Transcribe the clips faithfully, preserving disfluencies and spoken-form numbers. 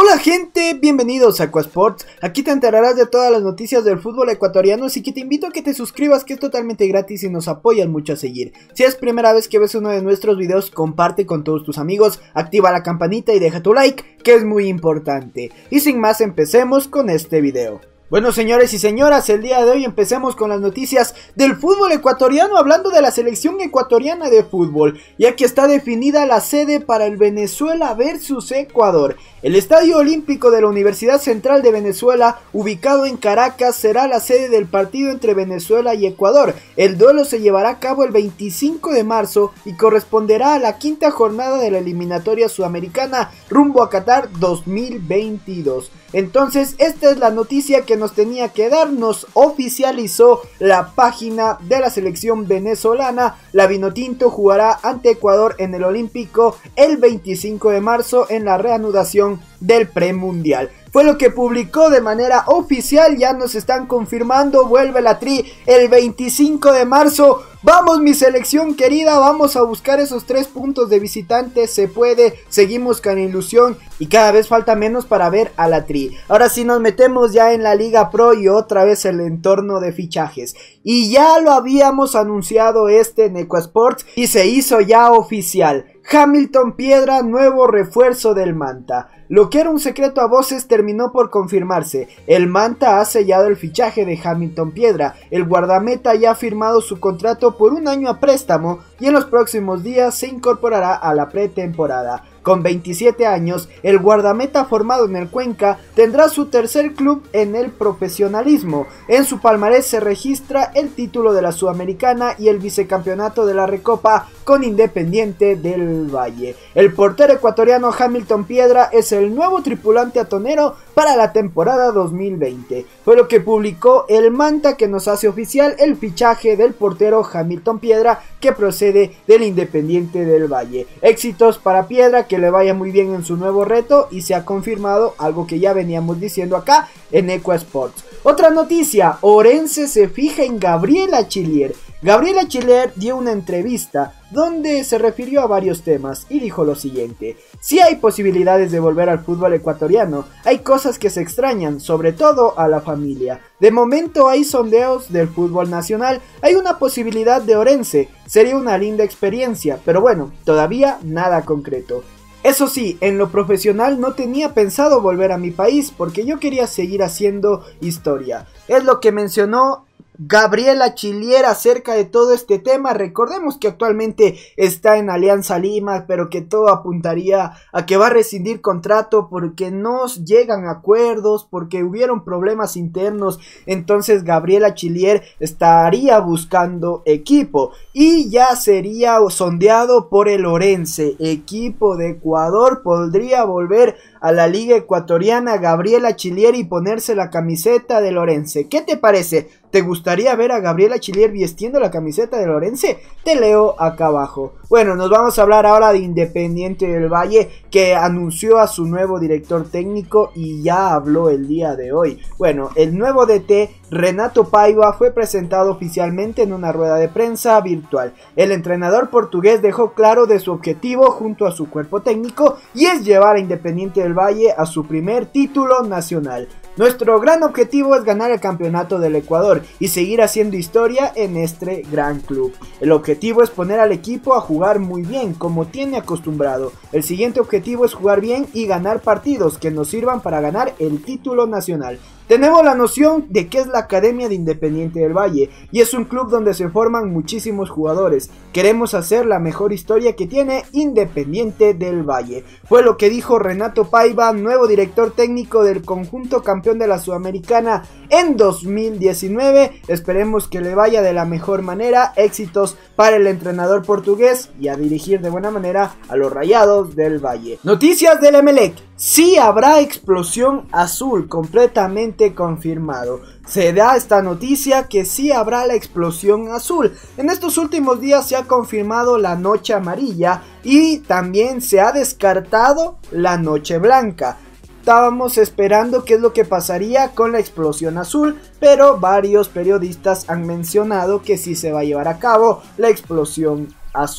Hola gente, bienvenidos a Aquasports. Aquí te enterarás de todas las noticias del fútbol ecuatoriano, así que te invito a que te suscribas, que es totalmente gratis y nos apoyan mucho a seguir. Si es primera vez que ves uno de nuestros videos, comparte con todos tus amigos, activa la campanita y deja tu like, que es muy importante. Y sin más, empecemos con este video. Bueno, señores y señoras, el día de hoy empecemos con las noticias del fútbol ecuatoriano, hablando de la selección ecuatoriana de fútbol, ya que está definida la sede para el Venezuela versus Ecuador. El Estadio Olímpico de la Universidad Central de Venezuela, ubicado en Caracas, será la sede del partido entre Venezuela y Ecuador. El duelo se llevará a cabo el veinticinco de marzo y corresponderá a la quinta jornada de la eliminatoria sudamericana rumbo a Qatar dos mil veintidós. Entonces, esta es la noticia que nos tenía que dar. Nos oficializó la página de la selección venezolana. La Vinotinto jugará ante Ecuador en el Olímpico el veinticinco de marzo en la reanudación del premundial. Fue lo que publicó de manera oficial. Ya nos están confirmando, vuelve la Tri el veinticinco de marzo. Vamos, mi selección querida, vamos a buscar esos tres puntos de visitantes, se puede, seguimos con ilusión y cada vez falta menos para ver a la Tri. Ahora sí nos metemos ya en la Liga Pro y otra vez el entorno de fichajes. Y ya lo habíamos anunciado este en Aquasports y se hizo ya oficial. Hamilton Piedra, nuevo refuerzo del Manta. Lo que era un secreto a voces terminó por confirmarse. El Manta ha sellado el fichaje de Hamilton Piedra. El guardameta ya ha firmado su contrato por un año a préstamo y en los próximos días se incorporará a la pretemporada. Con veintisiete años, el guardameta formado en el Cuenca tendrá su tercer club en el profesionalismo. En su palmarés se registra el título de la Sudamericana y el vicecampeonato de la Recopa con Independiente del Valle. El portero ecuatoriano Hamilton Piedra es el nuevo tripulante atonero para la temporada dos mil veinte. Fue lo que publicó el Manta, que nos hace oficial el fichaje del portero Hamilton Piedra, que procede del Independiente del Valle. Éxitos para Piedra, que le vaya muy bien en su nuevo reto, y se ha confirmado algo que ya veníamos diciendo acá en Aquasports. Otra noticia, Orense se fija en Gabriel Achillier. Gabriel Achillier dio una entrevista donde se refirió a varios temas y dijo lo siguiente: si hay posibilidades de volver al fútbol ecuatoriano, hay cosas que se extrañan, sobre todo a la familia. De momento hay sondeos del fútbol nacional, hay una posibilidad de Orense, sería una linda experiencia, pero bueno, todavía nada concreto. Eso sí, en lo profesional no tenía pensado volver a mi país porque yo quería seguir haciendo historia. Es lo que mencionó Gabriel Achillier acerca de todo este tema. Recordemos que actualmente está en Alianza Lima, pero que todo apuntaría a que va a rescindir contrato porque no llegan a acuerdos, porque hubieron problemas internos. Entonces Gabriel Achillier estaría buscando equipo y ya sería sondeado por el Orense, equipo de Ecuador. Podría volver a la liga ecuatoriana Gabriel Achillier y ponerse la camiseta del Orense. ¿Qué te parece? ¿Te gustaría ver a Gabriel Achillier vistiendo la camiseta del Orense? Te leo acá abajo. Bueno, nos vamos a hablar ahora de Independiente del Valle, que anunció a su nuevo director técnico y ya habló el día de hoy. Bueno, el nuevo D T, Renato Paiva, fue presentado oficialmente en una rueda de prensa virtual. El entrenador portugués dejó claro de su objetivo junto a su cuerpo técnico y es llevar a Independiente del Valle a su primer título nacional. Nuestro gran objetivo es ganar el campeonato del Ecuador y seguir haciendo historia en este gran club. El objetivo es poner al equipo a jugar muy bien, como tiene acostumbrado. El siguiente objetivo es jugar bien y ganar partidos que nos sirvan para ganar el título nacional. Tenemos la noción de que es la Academia de Independiente del Valle y es un club donde se forman muchísimos jugadores. Queremos hacer la mejor historia que tiene Independiente del Valle. Fue lo que dijo Renato Paiva, nuevo director técnico del conjunto campeón de la Sudamericana en dos mil diecinueve. Esperemos que le vaya de la mejor manera. Éxitos para el entrenador portugués y a dirigir de buena manera a los Rayados del Valle. Noticias del Emelec. Sí habrá explosión azul, completamente confirmado. Se da esta noticia que sí habrá la explosión azul. En estos últimos días se ha confirmado la noche amarilla y también se ha descartado la noche blanca. Estábamos esperando qué es lo que pasaría con la explosión azul, pero varios periodistas han mencionado que sí se va a llevar a cabo la explosión azul.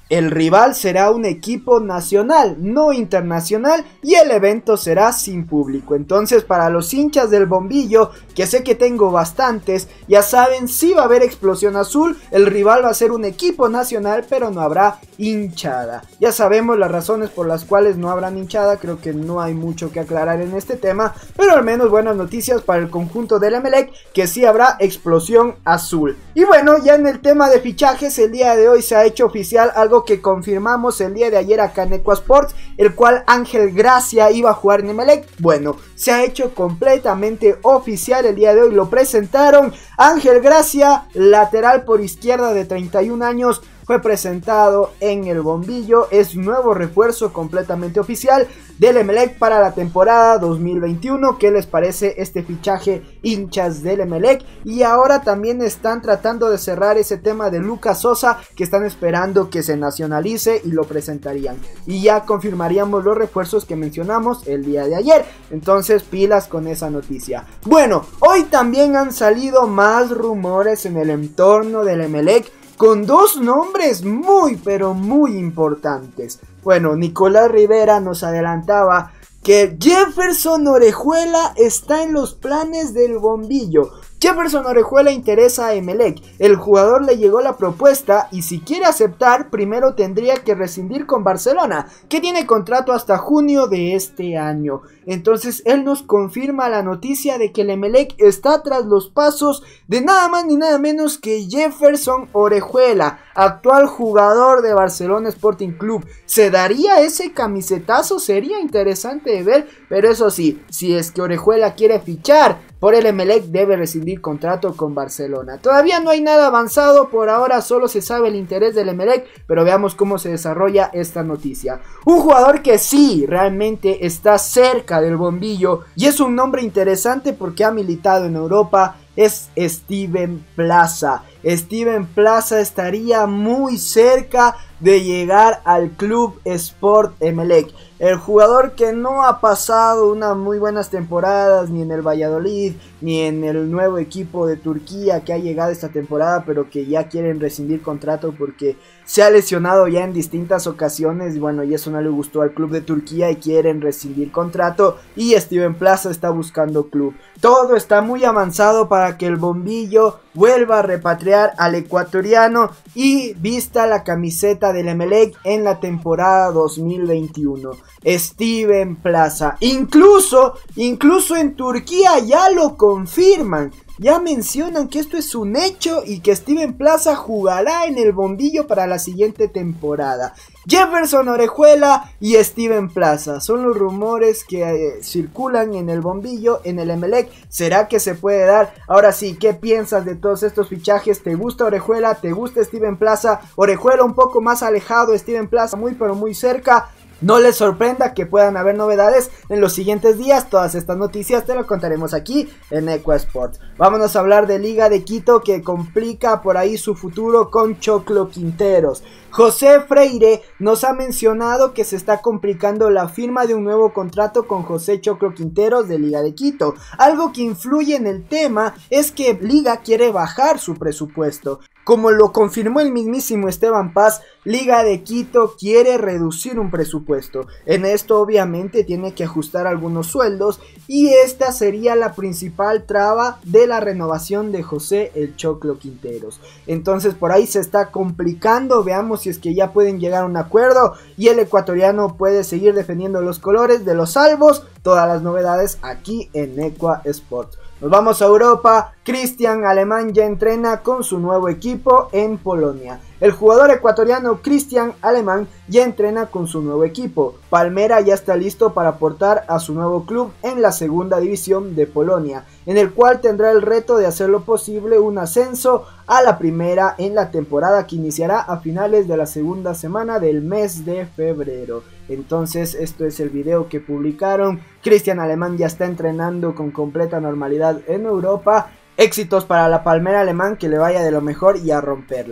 El rival será un equipo nacional, no internacional, y el evento será sin público. Entonces, para los hinchas del bombillo, que sé que tengo bastantes, ya saben, sí va a haber explosión azul. El rival va a ser un equipo nacional, pero no habrá hinchada. Ya sabemos las razones por las cuales no habrá hinchada. Creo que no hay mucho que aclarar en este tema, pero al menos buenas noticias para el conjunto del Emelec, que sí habrá explosión azul. Y bueno, ya en el tema de fichajes, el día de hoy se ha hecho oficial algo que confirmamos el día de ayer acá en Ecuasports, el cual Ángel Gracia iba a jugar en Emelec. Bueno, se ha hecho completamente oficial el día de hoy, lo presentaron. Ángel Gracia, lateral por izquierda de treinta y un años, fue presentado en el bombillo. Es nuevo refuerzo completamente oficial del Emelec para la temporada dos mil veintiuno. ¿Qué les parece este fichaje, hinchas del Emelec? Y ahora también están tratando de cerrar ese tema de Lucas Sosa, que están esperando que se nacionalice y lo presentarían. Y ya confirmaríamos los refuerzos que mencionamos el día de ayer. Entonces pilas con esa noticia. Bueno, hoy también han salido más rumores en el entorno del Emelec, con dos nombres muy pero muy importantes. Bueno, Nicolás Rivera nos adelantaba que Jefferson Orejuela está en los planes del bombillo. Jefferson Orejuela interesa a Emelec. El jugador le llegó la propuesta y si quiere aceptar, primero tendría que rescindir con Barcelona, que tiene contrato hasta junio de este año. Entonces él nos confirma la noticia de que el Emelec está tras los pasos de nada más ni nada menos que Jefferson Orejuela, actual jugador de Barcelona Sporting Club. ¿Se daría ese camisetazo? Sería interesante de ver, pero eso sí, si es que Orejuela quiere fichar por el Emelec, debe rescindir contrato con Barcelona. Todavía no hay nada avanzado, por ahora solo se sabe el interés del Emelec, pero veamos cómo se desarrolla esta noticia. Un jugador que sí, realmente está cerca del bombillo y es un nombre interesante porque ha militado en Europa, es Steven Plaza. Steven Plaza estaría muy cerca de llegar al Club Sport Emelec. El jugador que no ha pasado unas muy buenas temporadas ni en el Valladolid ni en el nuevo equipo de Turquía que ha llegado esta temporada, pero que ya quieren rescindir contrato porque se ha lesionado ya en distintas ocasiones y bueno, y eso no le gustó al club de Turquía y quieren rescindir contrato, y Steven Plaza está buscando club. Todo está muy avanzado para que el bombillo vuelva a repatriar al ecuatoriano y vista la camiseta del Emelec en la temporada dos mil veintiuno. Steven Plaza, incluso, incluso en Turquía ya lo confirman. Ya mencionan que esto es un hecho y que Steven Plaza jugará en el bombillo para la siguiente temporada. Jefferson Orejuela y Steven Plaza son los rumores que eh, circulan en el bombillo, en el Emelec. ¿Será que se puede dar? Ahora sí, ¿qué piensas de todos estos fichajes? ¿Te gusta Orejuela? ¿Te gusta Steven Plaza? Orejuela un poco más alejado, Steven Plaza muy pero muy cerca. No les sorprenda que puedan haber novedades en los siguientes días. Todas estas noticias te lo contaremos aquí en Ecuasports. Vámonos a hablar de Liga de Quito, que complica por ahí su futuro con Choclo Quinteros. José Freire nos ha mencionado que se está complicando la firma de un nuevo contrato con José Choclo Quinteros de Liga de Quito. Algo que influye en el tema es que Liga quiere bajar su presupuesto. Como lo confirmó el mismísimo Esteban Paz, Liga de Quito quiere reducir un presupuesto. En esto obviamente tiene que ajustar algunos sueldos y esta sería la principal traba de la renovación de José el Choclo Quinteros. Entonces por ahí se está complicando, veamos si es que ya pueden llegar a un acuerdo y el ecuatoriano puede seguir defendiendo los colores de los albos. Todas las novedades aquí en Ecuasports. Nos vamos a Europa. Cristian Alemán ya entrena con su nuevo equipo en Polonia. El jugador ecuatoriano Cristian Alemán ya entrena con su nuevo equipo. Palmera ya está listo para aportar a su nuevo club en la segunda división de Polonia, en el cual tendrá el reto de hacer lo posible un ascenso a la primera en la temporada que iniciará a finales de la segunda semana del mes de febrero. Entonces esto es el video que publicaron. Cristian Alemán ya está entrenando con completa normalidad en Europa. Éxitos para la Palmera Alemán, que le vaya de lo mejor y a romperla.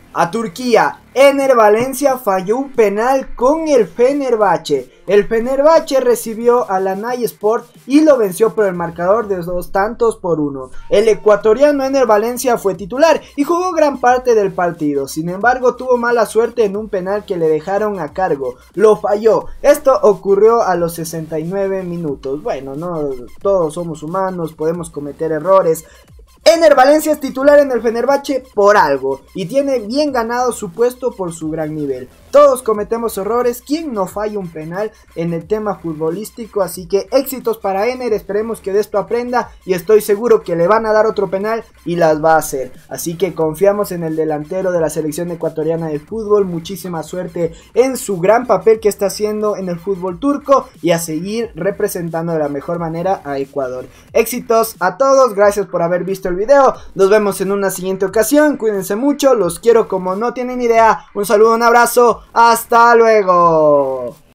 A Turquía, Ener Valencia falló un penal con el Fenerbahce. El Fenerbahce recibió al Antalyaspor y lo venció por el marcador de dos tantos por uno. El ecuatoriano Ener Valencia fue titular y jugó gran parte del partido. Sin embargo, tuvo mala suerte en un penal que le dejaron a cargo. Lo falló. Esto ocurrió a los sesenta y nueve minutos. Bueno, no todos somos humanos, podemos cometer errores. Ener Valencia es titular en el Fenerbahce por algo y tiene bien ganado su puesto por su gran nivel. Todos cometemos errores, ¿quién no falla un penal en el tema futbolístico? Así que éxitos para Ener, esperemos que de esto aprenda y estoy seguro que le van a dar otro penal y las va a hacer. Así que confiamos en el delantero de la selección ecuatoriana de fútbol, muchísima suerte en su gran papel que está haciendo en el fútbol turco y a seguir representando de la mejor manera a Ecuador. Éxitos a todos, gracias por haber visto el video, nos vemos en una siguiente ocasión, cuídense mucho, los quiero como no tienen idea, un saludo, un abrazo, hasta luego.